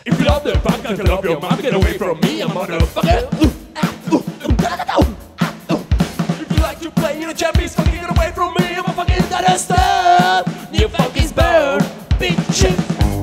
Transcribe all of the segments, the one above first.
If you love the punk, I can love your mom. Get away from me, a motherfucker. If you like to play in a Japanese, fucking get away from me. I'm a fucking dinosaur. New funk is burn, bitch.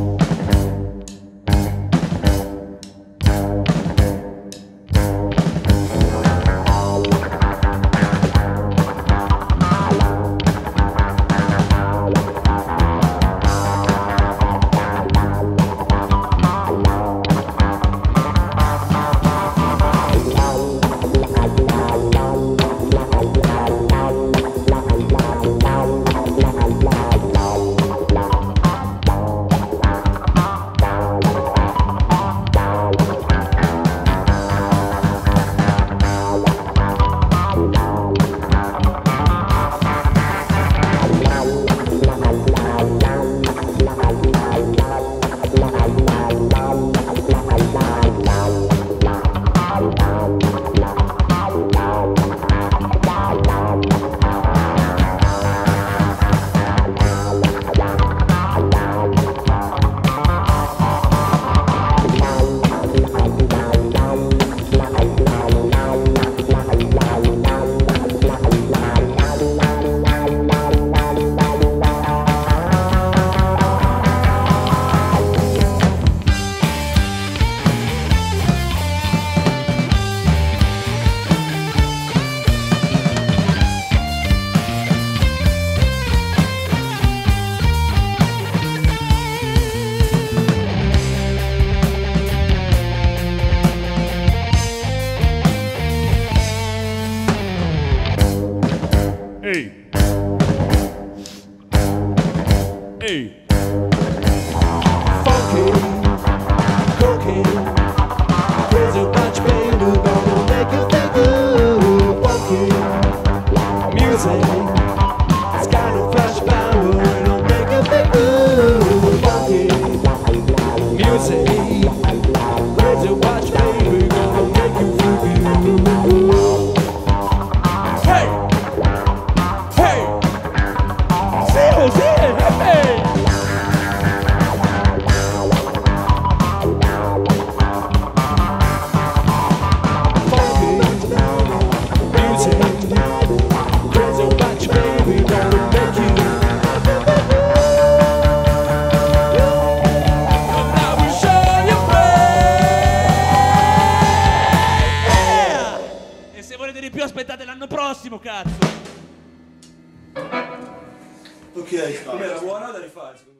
Aspettate l'anno prossimo, cazzo! Ok, com'era buona da rifare?